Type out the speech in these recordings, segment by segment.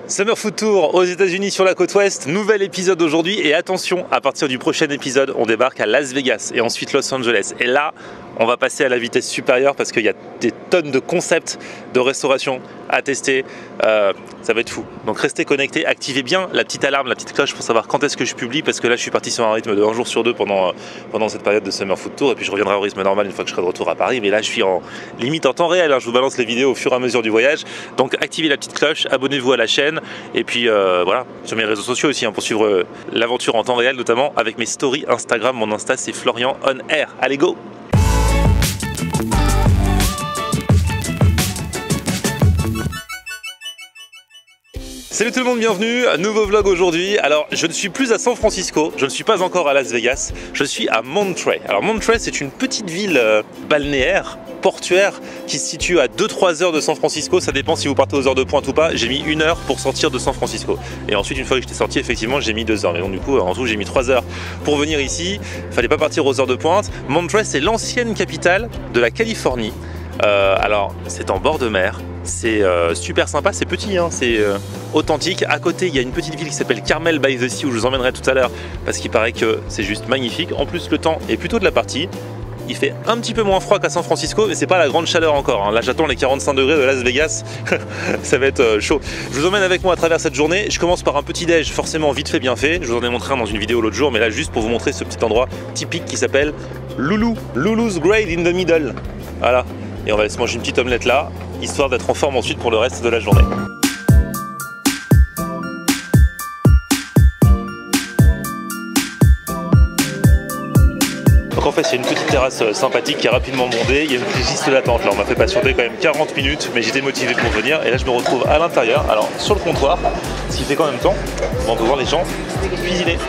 Summer Food Tour aux États-Unis sur la côte ouest, nouvel épisode aujourd'hui et attention, à partir du prochain épisode, on débarque à Las Vegas et ensuite Los Angeles. Et là, on va passer à la vitesse supérieure parce qu'il y a des tonnes de concepts de restauration à tester. Ça va être fou. Donc restez connectés, activez bien la petite alarme, la petite cloche pour savoir quand est-ce que je publie parce que là je suis parti sur un rythme de 1 jour sur 2 pendant cette période de Summer Food Tour et puis je reviendrai au rythme normal une fois que je serai de retour à Paris. Mais là je suis en limite en temps réel, hein. Je vous balance les vidéos au fur et à mesure du voyage. Donc activez la petite cloche, abonnez-vous à la chaîne et puis voilà, sur mes réseaux sociaux aussi hein, pour suivre l'aventure en temps réel, notamment avec mes stories Instagram. Mon Insta c'est Florian On Air. Allez go! Salut tout le monde, bienvenue, nouveau vlog aujourd'hui. Alors je ne suis plus à San Francisco, je ne suis pas encore à Las Vegas, je suis à Monterey. Alors Monterey c'est une petite ville balnéaire, portuaire, qui se situe à 2-3 heures de San Francisco. Ça dépend si vous partez aux heures de pointe ou pas. J'ai mis 1 heure pour sortir de San Francisco. Et ensuite une fois que j'étais sorti, effectivement j'ai mis 2 heures. Mais donc du coup en tout j'ai mis 3 heures pour venir ici. Fallait pas partir aux heures de pointe. Monterey c'est l'ancienne capitale de la Californie. Alors c'est en bord de mer. C'est super sympa, c'est petit, hein, c'est authentique. À côté, il y a une petite ville qui s'appelle Carmel by the Sea où je vous emmènerai tout à l'heure parce qu'il paraît que c'est juste magnifique. En plus, le temps est plutôt de la partie. Il fait un petit peu moins froid qu'à San Francisco, mais c'est pas la grande chaleur encore, hein. Là, j'attends les 45 degrés de Las Vegas. Ça va être chaud. Je vous emmène avec moi à travers cette journée. Je commence par un petit déj, forcément vite fait, bien fait. Je vous en ai montré un dans une vidéo l'autre jour, mais là, juste pour vous montrer ce petit endroit typique qui s'appelle Lulu's Grade in the Middle. Voilà. Et on va se manger une petite omelette là, histoire d'être en forme ensuite pour le reste de la journée. Donc en fait c'est une petite terrasse sympathique qui est rapidement bondée, il y a une petite liste d'attente là, on m'a fait patienter quand même 40 minutes mais j'étais motivé pour venir et là je me retrouve à l'intérieur, alors sur le comptoir, ce qui fait qu'en même temps on peut voir les gens cuisiner.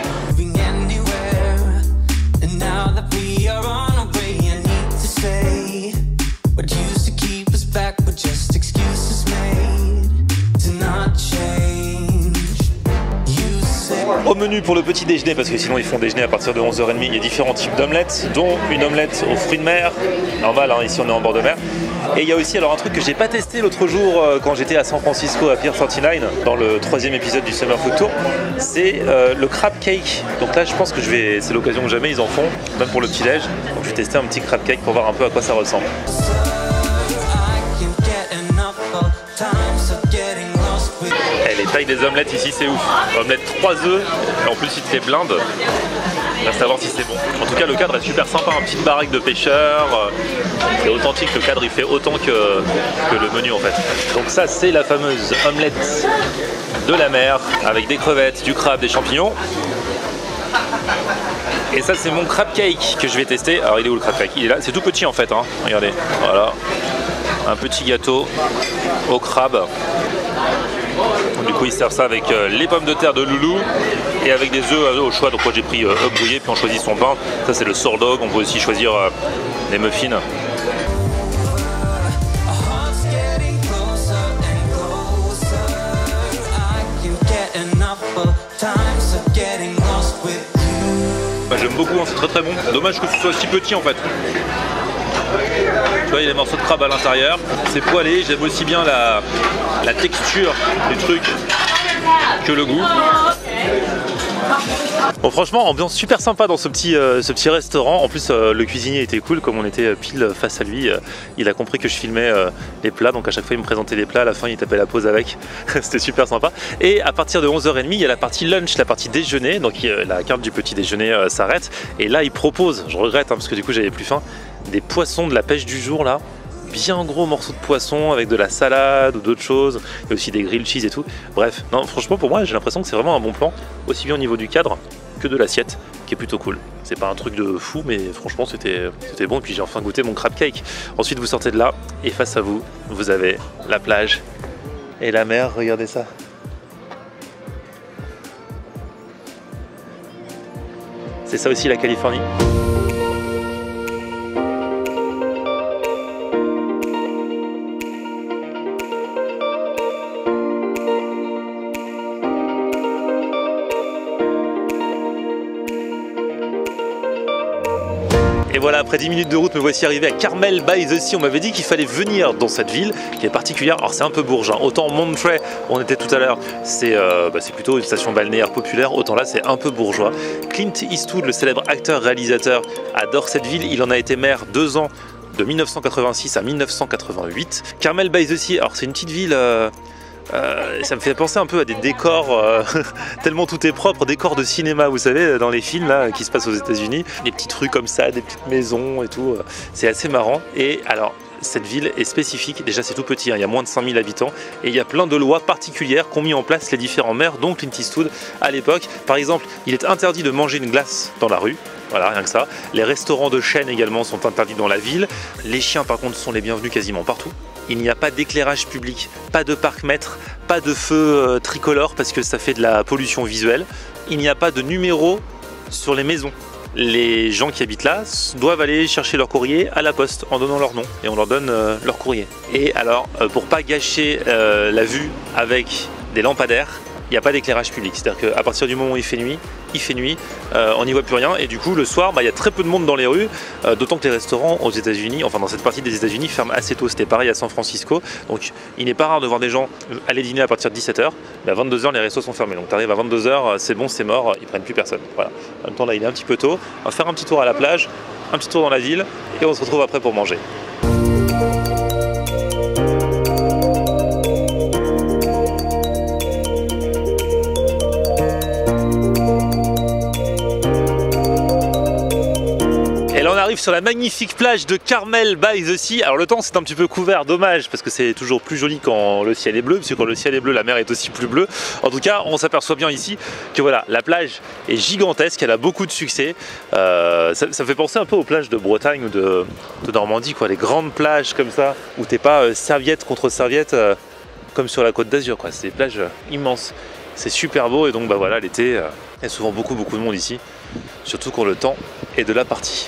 Au menu pour le petit déjeuner, parce que sinon ils font déjeuner à partir de 11h30, il y a différents types d'omelettes, dont une omelette aux fruits de mer, normal, hein, ici on est en bord de mer. Et il y a aussi alors un truc que j'ai pas testé l'autre jour quand j'étais à San Francisco à Pier 39, dans le 3e épisode du Summer Food Tour, c'est le crab cake. Donc là je pense que c'est l'occasion que jamais ils en font, même pour le petit déj. Donc je vais tester un petit crab cake pour voir un peu à quoi ça ressemble. Les tailles des omelettes ici c'est ouf. Omelette 3 œufs et en plus ils te les blindent. Reste à voir si c'est bon. En tout cas le cadre est super sympa, une petite baraque de pêcheurs. C'est authentique, le cadre il fait autant que le menu en fait. Donc ça c'est la fameuse omelette de la mer avec des crevettes, du crabe, des champignons. Et ça c'est mon crab cake que je vais tester. Alors il est où le crab cake? Il est là, c'est tout petit en fait, hein. Regardez, voilà. Un petit gâteau au crabe. Du coup ils servent ça avec les pommes de terre de Loulou et avec des œufs au choix. Donc moi j'ai pris œufs brouillés puis on choisit son pain. Ça c'est le sourdough, on peut aussi choisir des muffins. J'aime beaucoup, hein, c'est très très bon. Dommage que ce soit si petit en fait. Tu vois, il y a des morceaux de crabe à l'intérieur, c'est poêlé, j'aime aussi bien la texture du truc que le goût. Bon franchement, ambiance super sympa dans ce petit restaurant. En plus le cuisinier était cool, comme on était pile face à lui, il a compris que je filmais les plats, donc à chaque fois il me présentait les plats, à la fin il tapait la pause avec. C'était super sympa. Et à partir de 11h30 il y a la partie lunch, la partie déjeuner, donc la carte du petit déjeuner s'arrête. Et là il propose, je regrette hein, parce que du coup j'avais plus faim, des poissons de la pêche du jour là. Bien gros morceaux de poisson avec de la salade ou d'autres choses. Il y a aussi des grilled cheese et tout. Bref, non, franchement pour moi j'ai l'impression que c'est vraiment un bon plan, aussi bien au niveau du cadre que de l'assiette, qui est plutôt cool. C'est pas un truc de fou, mais franchement c'était bon. Et puis j'ai enfin goûté mon crab cake. Ensuite vous sortez de là et face à vous, vous avez la plage et la mer. Regardez ça. C'est ça aussi la Californie. voilà, après 10 minutes de route, me voici arrivé à Carmel by the Sea. On m'avait dit qu'il fallait venir dans cette ville qui est particulière. Alors c'est un peu bourgeois. Autant Monterey, où on était tout à l'heure, c'est plutôt une station balnéaire populaire. Autant là, c'est un peu bourgeois. Clint Eastwood, le célèbre acteur-réalisateur, adore cette ville. Il en a été maire 2 ans, de 1986 à 1988. Carmel by the Sea, alors c'est une petite ville... ça me fait penser un peu à des décors, tellement tout est propre, décors de cinéma, vous savez, dans les films là, qui se passent aux États-Unis. Des petites rues comme ça, des petites maisons et tout, c'est assez marrant. Et alors, cette ville est spécifique, déjà c'est tout petit, hein, il y a moins de 5000 habitants, et il y a plein de lois particulières qu'ont mis en place les différents maires, dont Clint Eastwood à l'époque. Par exemple, il est interdit de manger une glace dans la rue. Voilà, rien que ça. Les restaurants de chaîne également sont interdits dans la ville. Les chiens par contre sont les bienvenus quasiment partout. Il n'y a pas d'éclairage public, pas de parc-mètre, pas de feu tricolore parce que ça fait de la pollution visuelle. Il n'y a pas de numéro sur les maisons. Les gens qui habitent là doivent aller chercher leur courrier à la poste en donnant leur nom et on leur donne leur courrier. Et alors, pour pas gâcher la vue avec des lampadaires, il n'y a pas d'éclairage public. C'est-à-dire qu'à partir du moment où il fait nuit, on n'y voit plus rien. Et du coup, le soir, il y a très peu de monde dans les rues. D'autant que les restaurants aux États-Unis, enfin dans cette partie des États-Unis, ferment assez tôt. C'était pareil à San Francisco. Donc il n'est pas rare de voir des gens aller dîner à partir de 17h. Mais à 22h, les restos sont fermés. Donc tu arrives à 22h, c'est bon, c'est mort, ils prennent plus personne. Voilà. En même temps, là, il est un petit peu tôt. On va faire un petit tour à la plage, un petit tour dans la ville et on se retrouve après pour manger. Sur la magnifique plage de Carmel by the Sea. Alors le temps c'est un petit peu couvert, dommage parce que c'est toujours plus joli quand le ciel est bleu, parce que quand le ciel est bleu la mer est aussi plus bleue. En tout cas on s'aperçoit bien ici que voilà, la plage est gigantesque, elle a beaucoup de succès. Ça fait penser un peu aux plages de Bretagne ou de Normandie, quoi, les grandes plages comme ça où t'es pas serviette contre serviette comme sur la Côte d'Azur, quoi. C'est des plages immenses, c'est super beau et donc bah voilà, l'été il y a souvent beaucoup de monde ici, surtout quand le temps est de la partie.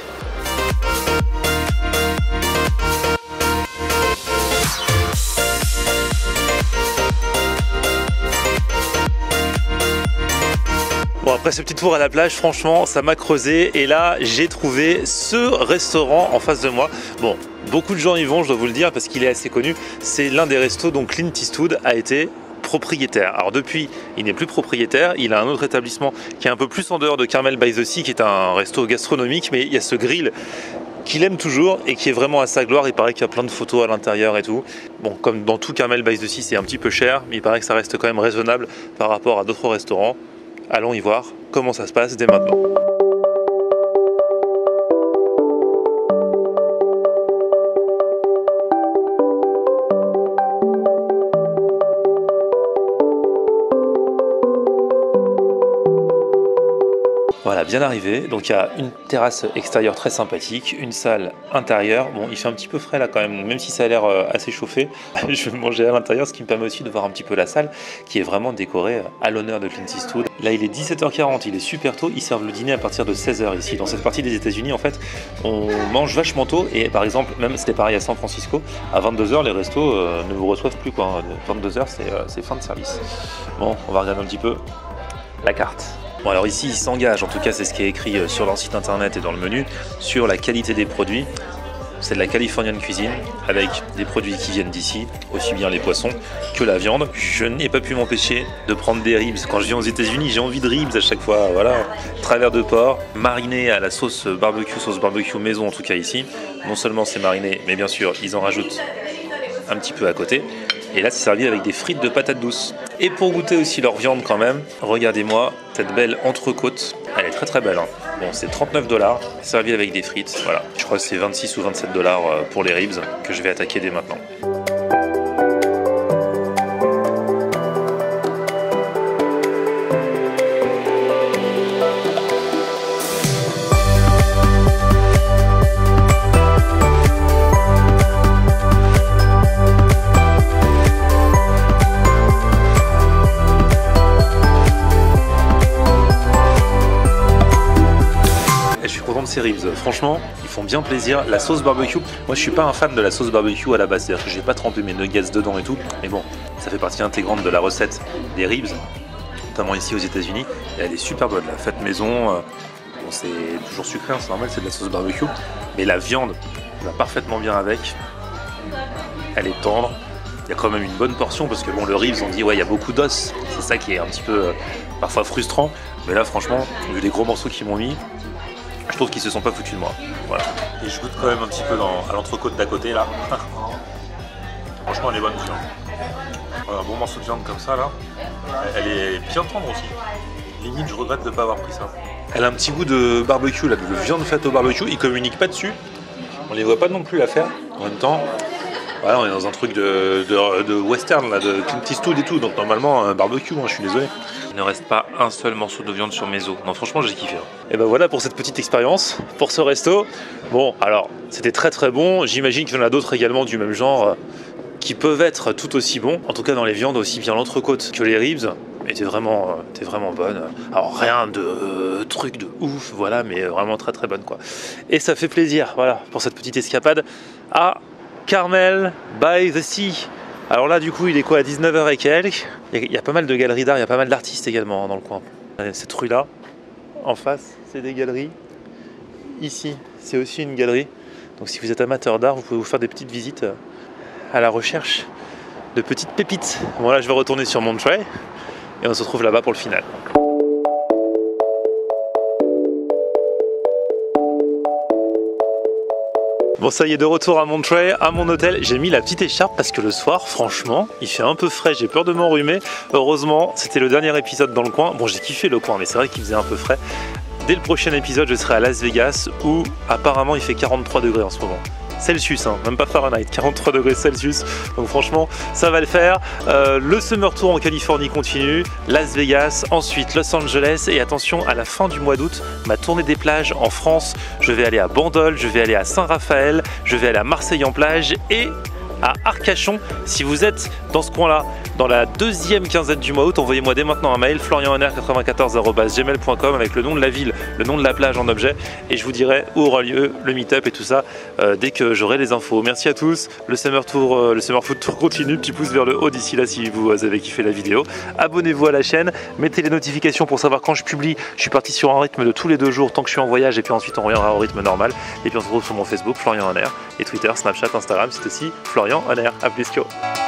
Bon, après ce petit tour à la plage, franchement, ça m'a creusé et là, j'ai trouvé ce restaurant en face de moi. Bon, beaucoup de gens y vont, je dois vous le dire, parce qu'il est assez connu. C'est l'un des restos dont Clint Eastwood a été propriétaire. Alors depuis, il n'est plus propriétaire, il a un autre établissement qui est un peu plus en dehors de Carmel by the Sea, qui est un resto gastronomique, mais il y a ce grill qu'il aime toujours et qui est vraiment à sa gloire. Il paraît qu'il y a plein de photos à l'intérieur et tout. Bon, comme dans tout Carmel by the Sea, c'est un petit peu cher, mais il paraît que ça reste quand même raisonnable par rapport à d'autres restaurants. Allons y voir comment ça se passe dès maintenant. Voilà, bien arrivé. Donc il y a une terrasse extérieure très sympathique, une salle intérieure. Bon, il fait un petit peu frais là quand même si ça a l'air assez chauffé. Je vais manger à l'intérieur, ce qui me permet aussi de voir un petit peu la salle qui est vraiment décorée à l'honneur de Clint Eastwood. Là, il est 17h40, il est super tôt. Ils servent le dîner à partir de 16h ici. Dans cette partie des États-Unis, en fait, on mange vachement tôt. Et par exemple, même c'était pareil à San Francisco, à 22h, les restos ne vous reçoivent plus, quoi. 22h, c'est fin de service. Bon, on va regarder un petit peu la carte. Bon, alors ici, il s'engage, en tout cas c'est ce qui est écrit sur leur site internet et dans le menu, sur la qualité des produits. C'est de la Californian cuisine avec des produits qui viennent d'ici, aussi bien les poissons que la viande. Je n'ai pas pu m'empêcher de prendre des ribs. Quand je viens aux États-Unis, j'ai envie de ribs à chaque fois. Voilà, travers de porc, mariné à la sauce barbecue maison en tout cas ici. Non seulement c'est mariné, mais bien sûr ils en rajoutent un petit peu à côté. Et là, c'est servi avec des frites de patates douces. Et pour goûter aussi leur viande quand même, regardez-moi cette belle entrecôte. Elle est très très belle, hein. Bon, c'est 39$, servi avec des frites. Voilà, je crois que c'est 26 ou 27$ pour les ribs que je vais attaquer dès maintenant. Ces ribs, franchement, ils font bien plaisir. La sauce barbecue, moi je suis pas un fan de la sauce barbecue à la base, c'est-à-dire que j'ai pas trempé mes nuggets dedans et tout, mais bon, ça fait partie intégrante de la recette des ribs, notamment ici aux États-Unis. Et elle est super bonne, la faite maison. Bon, c'est toujours sucré, hein, c'est normal, c'est de la sauce barbecue, mais la viande va parfaitement bien avec. Elle est tendre. Il y a quand même une bonne portion parce que bon, le ribs, on dit ouais, il y a beaucoup d'os. C'est ça qui est un petit peu parfois frustrant. Mais là, franchement, vu les gros morceaux qu'ils m'ont mis, je trouve qu'ils se sont pas foutus de moi. Voilà. Et je goûte quand même un petit peu à l'entrecôte d'à côté là. Franchement, elle est bonne. Voilà, un bon morceau de viande comme ça là. Elle est bien tendre aussi. Limite, je regrette de ne pas avoir pris ça. Elle a un petit goût de barbecue là, de viande faite au barbecue. Ils communiquent pas dessus. On les voit pas non plus la faire. En même temps, voilà, on est dans un truc de western là, de Clint Eastwood et tout. Donc normalement, un barbecue, hein, je suis désolé. Il ne reste pas un seul morceau de viande sur mes os. Non, franchement, j'ai kiffé. Et ben voilà pour cette petite expérience, pour ce resto. Bon, alors, c'était très très bon. J'imagine qu'il y en a d'autres également du même genre qui peuvent être tout aussi bons. En tout cas, dans les viandes, aussi bien l'entrecôte que les ribs étaient vraiment bonnes. Alors, rien de truc de ouf, voilà, mais vraiment très très bonne quoi. Et ça fait plaisir, voilà, pour cette petite escapade à Carmel by the Sea. Alors là, du coup, il est quoi, à 19h et quelques. Il y a pas mal de galeries d'art, il y a pas mal d'artistes également dans le coin. Cette rue-là, en face, c'est des galeries. Ici, c'est aussi une galerie. Donc si vous êtes amateur d'art, vous pouvez vous faire des petites visites à la recherche de petites pépites. Bon là, je vais retourner sur Monterey et on se retrouve là-bas pour le final. Bon, ça y est, de retour à Monterey, à mon hôtel. J'ai mis la petite écharpe parce que le soir, franchement, il fait un peu frais. J'ai peur de m'enrhumer. Heureusement, c'était le dernier épisode dans le coin. Bon, j'ai kiffé le coin, mais c'est vrai qu'il faisait un peu frais. Dès le prochain épisode, je serai à Las Vegas où apparemment il fait 43 degrés en ce moment. Celsius, hein, même pas Fahrenheit, 43 degrés Celsius. Donc franchement, ça va le faire. Le Summer Tour en Californie continue, Las Vegas, ensuite Los Angeles et attention, à la fin du mois d'août, ma tournée des plages en France. Je vais aller à Bandol, je vais aller à Saint-Raphaël, je vais aller à Marseille en plage et à Arcachon. Si vous êtes dans ce coin-là, dans la deuxième quinzaine du mois d'août, envoyez-moi dès maintenant un mail florianhonner94@gmail.com avec le nom de la ville, le nom de la plage en objet et je vous dirai où aura lieu le meet-up et tout ça dès que j'aurai les infos. Merci à tous, le Summer Food Tour continue, petit pouce vers le haut d'ici là si vous avez kiffé la vidéo. Abonnez-vous à la chaîne, mettez les notifications pour savoir quand je publie. Je suis parti sur un rythme de tous les 2 jours tant que je suis en voyage et puis ensuite on reviendra au rythme normal. Et puis on se retrouve sur mon Facebook, Florian Honner, et Twitter, Snapchat, Instagram, c'est aussi Florian Honner. À plus, ciao.